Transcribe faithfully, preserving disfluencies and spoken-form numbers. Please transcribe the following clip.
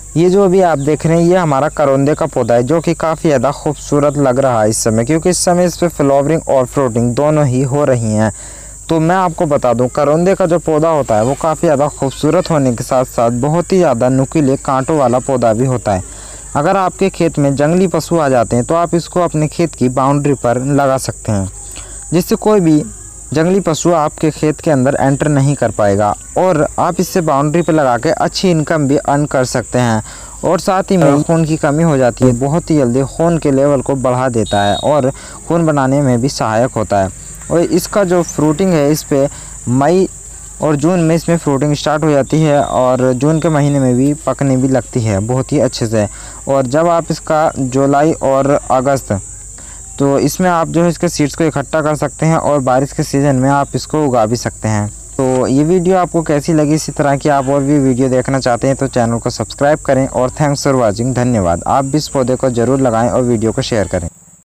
ये जो अभी आप देख रहे हैं ये हमारा करौंदे का पौधा है, जो कि काफ़ी ज़्यादा खूबसूरत लग रहा है इस समय, क्योंकि इस समय इस पर फ्लावरिंग और फ्रूटिंग दोनों ही हो रही हैं। तो मैं आपको बता दूं, करौंदे का जो पौधा होता है वो काफ़ी ज़्यादा खूबसूरत होने के साथ साथ बहुत ही ज़्यादा नुकीले कांटों वाला पौधा भी होता है। अगर आपके खेत में जंगली पशु आ जाते हैं तो आप इसको अपने खेत की बाउंड्री पर लगा सकते हैं, जिससे कोई भी जंगली पशु आपके खेत के अंदर एंटर नहीं कर पाएगा, और आप इससे बाउंड्री पर लगा के अच्छी इनकम भी अर्न कर सकते हैं। और साथ ही में खून की कमी हो जाती है, बहुत ही जल्दी खून के लेवल को बढ़ा देता है और खून बनाने में भी सहायक होता है। और इसका जो फ्रूटिंग है इस पे मई और जून में इसमें फ्रूटिंग स्टार्ट हो जाती है, और जून के महीने में भी पकने भी लगती है बहुत ही अच्छे से। और जब आप इसका जुलाई और अगस्त, तो इसमें आप जो है इसके सीड्स को इकट्ठा कर सकते हैं और बारिश के सीज़न में आप इसको उगा भी सकते हैं। तो ये वीडियो आपको कैसी लगी? इसी तरह की आप और भी वीडियो देखना चाहते हैं तो चैनल को सब्सक्राइब करें। और थैंक्स फॉर वॉचिंग, धन्यवाद। आप भी इस पौधे को ज़रूर लगाएं और वीडियो को शेयर करें।